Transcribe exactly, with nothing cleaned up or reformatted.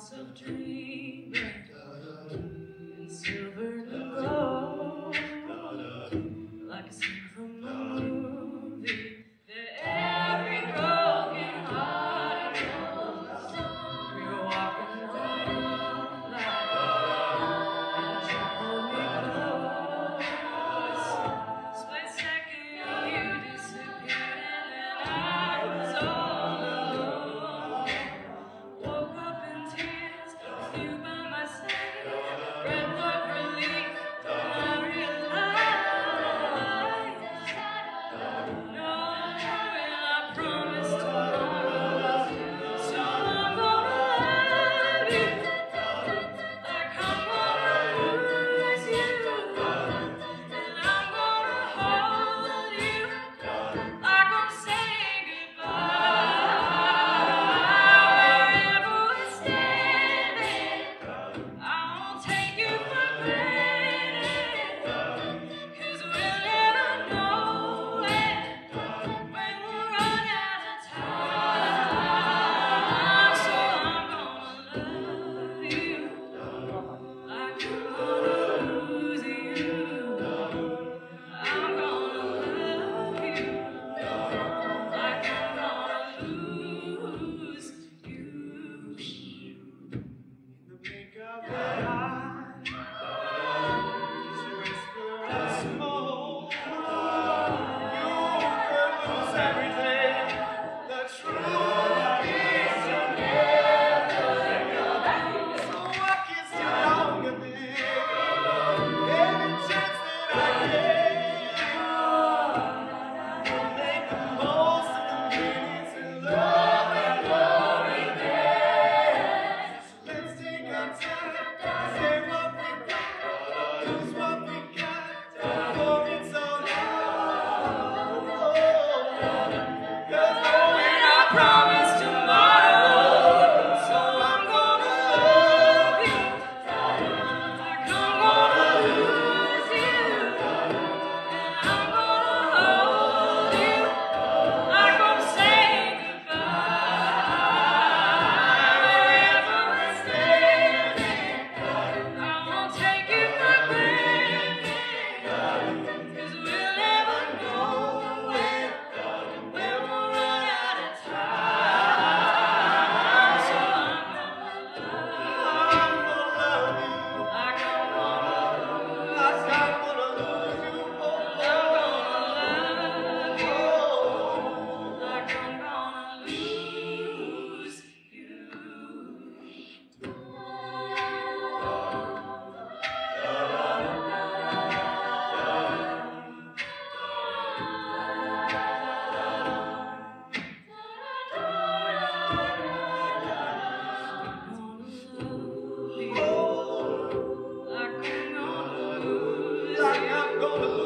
house of dreaming in silver and gold, like a scene from a movie that every broken heart knows. We were walking on light and you pulled me close. Split second you disappeared and then I was all alone. Woke up in tears with you by my side. Red for relief, then I realized. No, and I promised tomorrow. So I'm gonna love you like I'm gonna lose you. And I'm gonna hold you like I'm saying goodbye. Wherever we're standing, I won't take you for granted, 'cause we'll never know it when we'll run out of time. So I'm gonna love you like I'm gonna lose you. I'm gonna love you like I'm gonna lose you. In the blink of an eye, just a whisper of smoke, you could lose everything. The truth is you'll never know. So I kissed you long and big. Every chance that I get, I'll make the most of the minutes in love and glory days. Let's take our time, say what we got, lose what we got, for it's so long. 'Cause knowing I promised tomorrow, so I'm gonna love you like I'm gonna lose you. And I'm gonna hold you like I'm saying goodbye. Wherever we're standing, I won't take you for granted, 'cause we'll never know when, when we'll run out of time. So I'm gonna love you like I'm gonna lose you. I'm gonna lose you. I'm gonna love you like I'm gonna lose you. Like I'm gonna lose you.